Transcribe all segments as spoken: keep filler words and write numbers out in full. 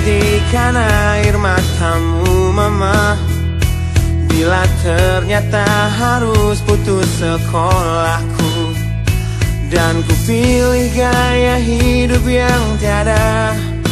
menitikkan air matamu mama, bila ternyata harus putus sekolahku. Dan ku pilih gaya hidup yang tiada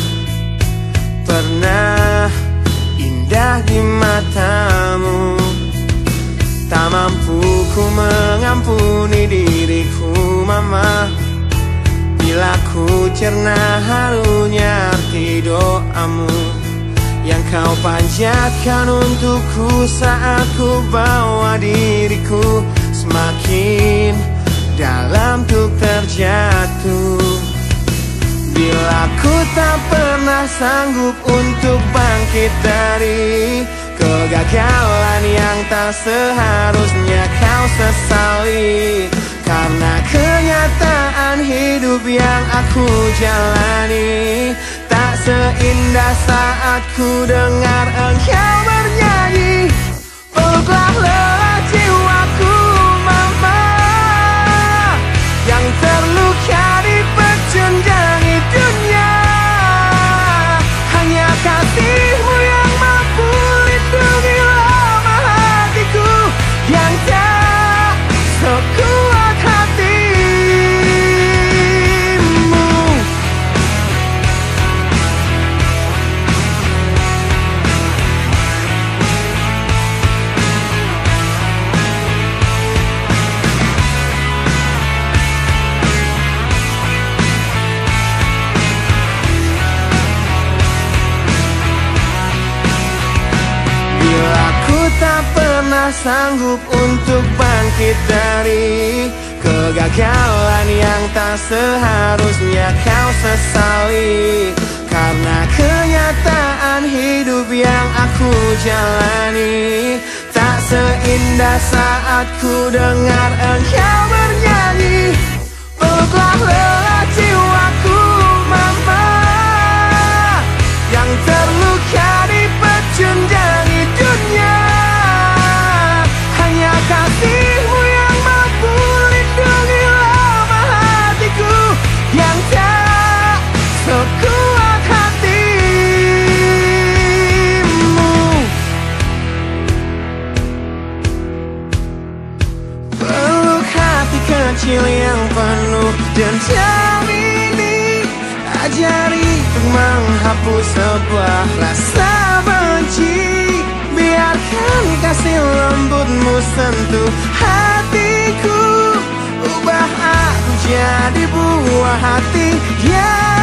pernah indah di matamu. Tak mampu ku mengampuni diriku mama, bila ku cerna harunya arti doamu yang kau panjatkan untukku saat ku bawa diriku semakin dalam tuk terjatuh. Bila ku tak pernah sanggup untuk bangkit dari kegagalan yang tak seharusnya kau sesali, karena kenyataan hidup yang aku jalani tak seindah saat ku dengar engkau bernyanyi. Peluklah lelah jiwaku mama, yang terluka di pecundangi dunia. Hanya kasihmu yang mampu lindungi lemah hatiku yang tak sekuat hatimu. Bila ku tak pernah sanggup untuk bangkit dari kegagalan yang tak seharusnya kau sesali, karena kenyataan hidup yang aku jalani tak seindah saat ku dengar engkau bernyanyi. Peluklah lelah jiwaku mama, yang terluka di pecundangi dunia. Hanya kasihmu yang mampu lindungi lemah hatiku yang tak sekuat hatimu. Peluk hati kecil yang penuh dendam ini, ajari untuk menghapus sebuah rasa benci. Biarkan kasih lembutmu sentuh hatiku, ubah aku jadi buah hati yang